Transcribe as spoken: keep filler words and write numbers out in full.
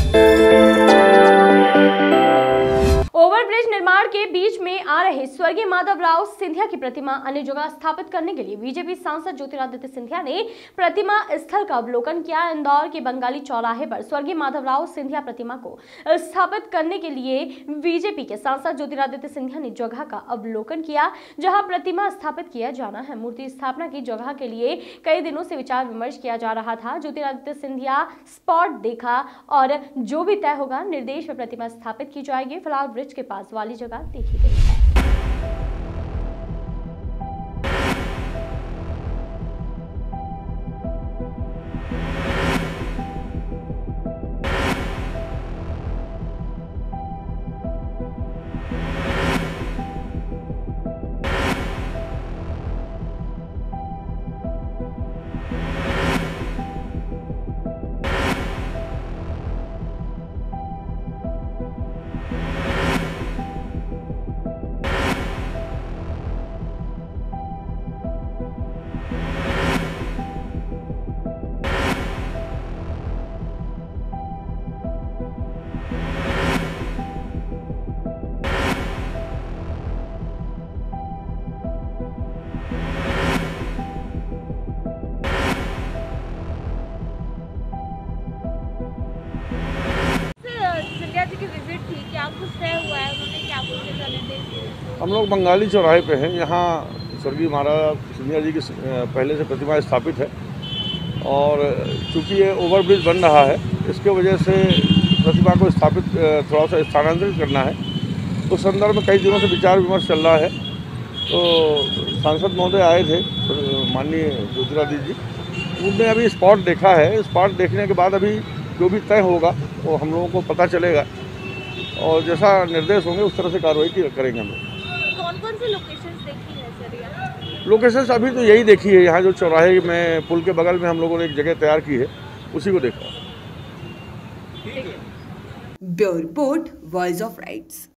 Overbridge निर्माण के बीच में आ रहे स्वर्गीय माधवराव सिंधिया की प्रतिमा अन्य जगह स्थापित करने के लिए बीजेपी सांसद ज्योतिरादित्य सिंधिया ने प्रतिमा स्थल का अवलोकन किया। इंदौर के बंगाली चौराहे पर स्वर्गीय माधवराव सिंधिया प्रतिमा को स्थापित करने के लिए बीजेपी के सांसद ज्योतिरादित्य सिंधिया ने जगह का अवलोकन किया जहां प्रतिमा स्थापित किया जाना है। मूर्ति स्थापना की जगह के लिए कई दिनों से विचार विमर्श किया जा रहा था। ज्योतिरादित्य सिंधिया स्पॉट देखा और जो भी तय होगा निर्देश में प्रतिमा स्थापित की जाएगी। फिलहाल ब्रिज के पास वाली जगह देखी गई है। की विजिट थी, क्या कुछ तय हुआ है, उन्होंने क्या कुछ निर्देश दिए? हम लोग बंगाली चौराहे पे हैं। यहाँ स्वर्गीय महाराज सिंधिया जी की पहले से प्रतिमा स्थापित है और चूँकि ये ओवरब्रिज बन रहा है इसके वजह से प्रतिमा को स्थापित थोड़ा सा स्थानांतरित करना है। उस संदर्भ में कई दिनों से विचार विमर्श चल रहा है। तो सांसद महोदय आए थे माननीय ज्योतिरादित्य जी, उन्होंने अभी स्पॉट देखा है। स्पॉट देखने के बाद अभी जो भी तय होगा वो हम लोगों को पता चलेगा और जैसा निर्देश होंगे उस तरह से कार्रवाई करेंगे हम लोग। कौन कौन सी लोकेशंस देखी है सर यहाँ? लोकेशंस अभी तो यही देखी है। यहाँ जो चौराहे में पुल के बगल में हम लोगों ने एक जगह तैयार की है उसी को देखा। Bureau report, voice of rights.